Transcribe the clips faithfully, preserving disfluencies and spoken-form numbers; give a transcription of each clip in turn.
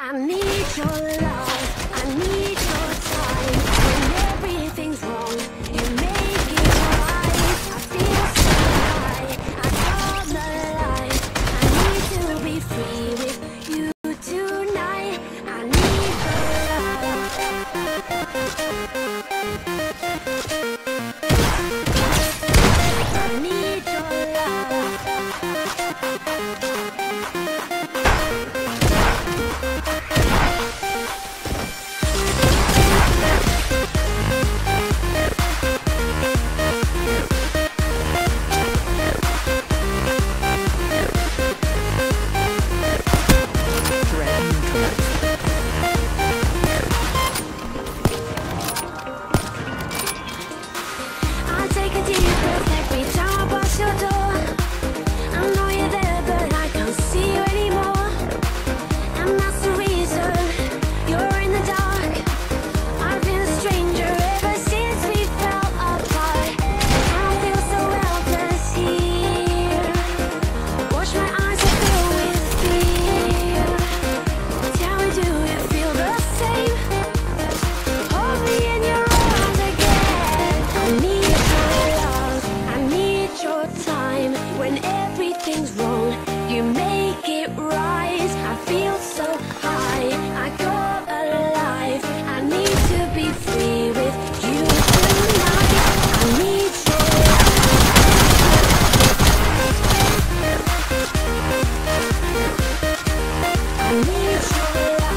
I need your love, I need your time. When everything's wrong, you make it right. I feel so high, I come alive. I need to be free with you tonight. I need your love. I need your love. When everything's wrong, you make it right. I feel so high, I go alive. I need to be free with you tonight. I need your love. I need your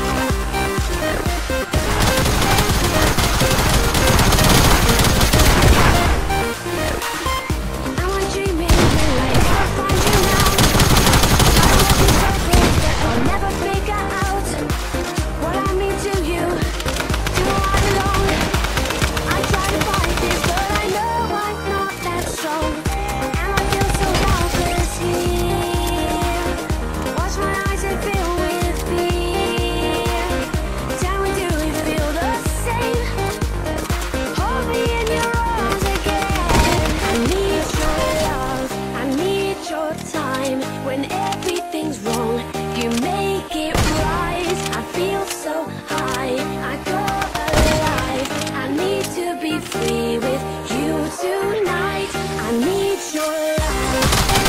when everything's wrong, you make it right. I feel so high, I go alive. I need to be free with you tonight. I need your love.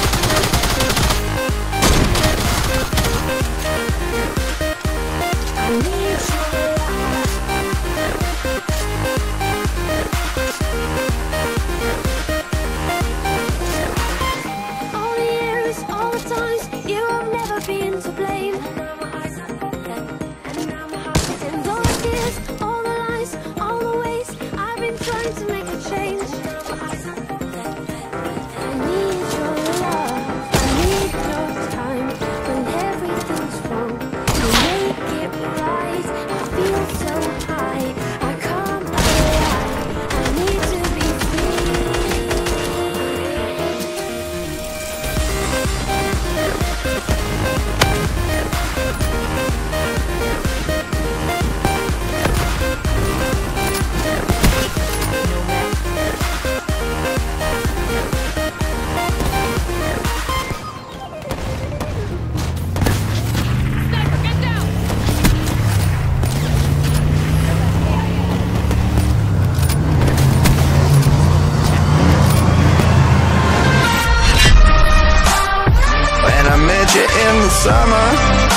I need your love. All the years, all the times, you have never been to blame. And now my eyes are open, and now my heart is in. All the tears, all the lies, all the ways I've been trying to make a change. And now my eyes are open. I need your love, I need your time. When everything's wrong, you make it right. I feel so high, I come alive. I need to be free. In the summer